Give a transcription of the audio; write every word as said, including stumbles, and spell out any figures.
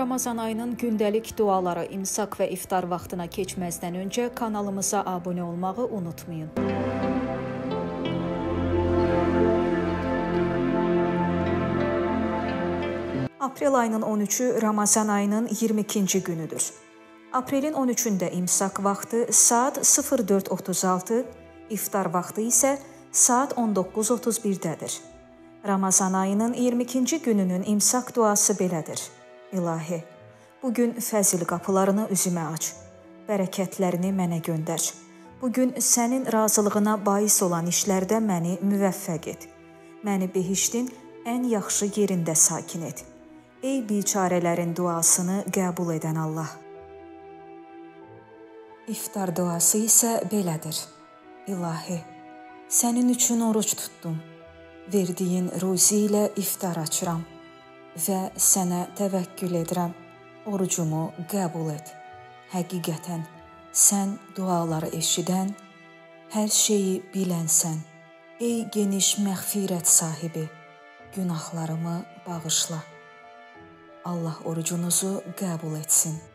Ramazan ayının gündəlik duaları imsak və iftar vaxtına keçməzdən öncə kanalımıza abunə olmağı unutmayın. Aprel ayının on üçü Ramazan ayının iyirmi ikinci günüdür. Aprelin on üçündə imsak vaxtı saat sıfır dörd otuz altı, iftar vaxtı isə saat on doqquz otuz birdədir. Ramazan ayının iyirmi ikinci gününün imsak duası belədir. İlahi, bugün fəzil qapılarını üzümə aç, bərəkətlərini mənə göndər. Bugün sənin razılığına bais olan işlərdə məni müvəffəq et. Məni behiştin ən yaxşı yerində sakin et. Ey biçarələrin duasını qəbul edən Allah. İftar duası isə belədir. İlahi, sənin üçün oruç tutdum. Verdiyin ruzi ilə iftar açıram və sənə təvəkkül edirəm. Orucumu qəbul et. Həqiqətən, sən duaları eşidən, hər şeyi bilənsən. Ey geniş məğfirət sahibi, günahlarımı bağışla. Allah orucunuzu qəbul etsin.